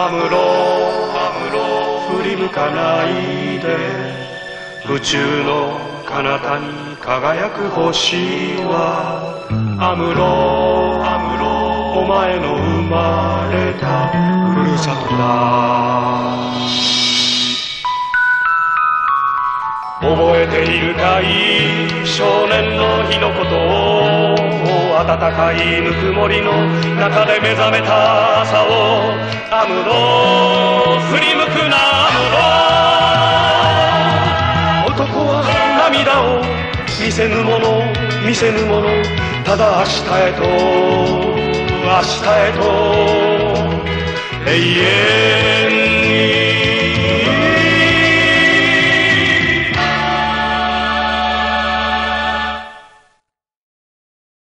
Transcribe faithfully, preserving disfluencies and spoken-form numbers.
アムロ振り向かないで宇宙の彼方に輝く星はアムロお前の生まれたふるさとだ。覚えているかい少年の日のことを、暖かいぬくもりの中で目覚めた朝を。アムロ振り向くなアムロ、男は涙を見せぬもの見せぬもの、ただ明日へと明日へと永遠